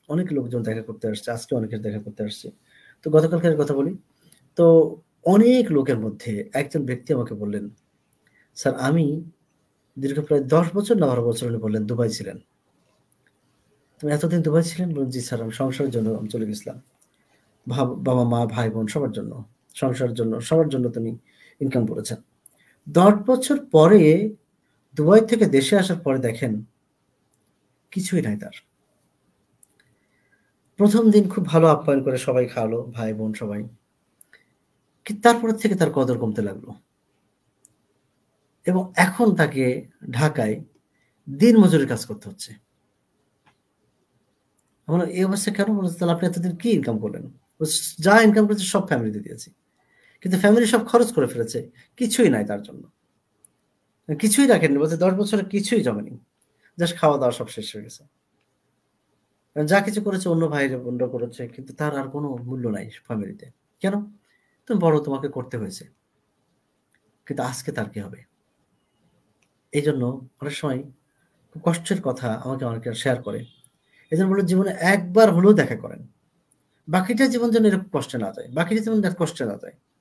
অনেক লোকজন দেখা করতে আসছে। আজকে অনেকের দেখা করতে আসছে। তো গতকালকের কথা বলি। তো অনেক লোকের মধ্যে একজন ব্যক্তি আমাকে বললেন, "স্যার আমি দীর্ঘ প্রায় ১০ বছর না ১২ বছর উনি বললেন দুবাই ছিলেন। তো এতদিন দুবাই ছিলেন?" বললাম, "জি স্যার আমি সংসারের জন্য আমি চলে গেছিলাম। বাবা-মা, ভাই-বোন সবার জন্য। সংসারের জন্য, সবার জন্য তিনি ইনকাম করেছেন। ১০ বছর পরে দুবাই থেকে দেশে আসার পরে দেখেন কিছুই নাই তার। ১ম দিন খুব ভালো আপ্যায়ন করে সবাই খাওয়ালো, ভাই-বোন সবাই। তারপরের থেকে তার কদর কমতে লাগলো। এবং এখন তাকে ঢাকায় দিনমজুরের কাজ করতে হচ্ছে। আমি বললাম, "এই অবস্থা কেন?" বলছে, "তাহলে আপনি এতদিন কি ইনকাম করলেন?" বলছে, "যা ইনকাম করেছি সব ফ্যামিলিতে দিয়েছি।" কিন্তু ফ্যামিলি সব খরচ করে ফেলেছে। কিছুই নাই তার জন্য। কিছুই রাখেননি। বলছে ১০ বছরে কিছুই জমেনি। জাস্ট খাওয়া-দাওয়া সব শেষ হয়ে গেছে। যা কিছু করেছে অন্য ভাইরা বোনরা করেছে। কিন্তু তার আর কোনো মূল্য নাই ফ্যামিলিতে। কেন? তুমি বড় তোমাকে করতে হয়েছে। কিন্তু আজকে তার কি হবে? এজন্য অনেক সময় খুব কষ্টের কথা আমাকে অনেকে শেয়ার করে। এজন্য বলি জীবনে একবার হলেও দেখা করেন। বাকিটা জীবন যেন এরকম কষ্টে না যায়। বাকিটা জীবন আর কষ্টে না যায়।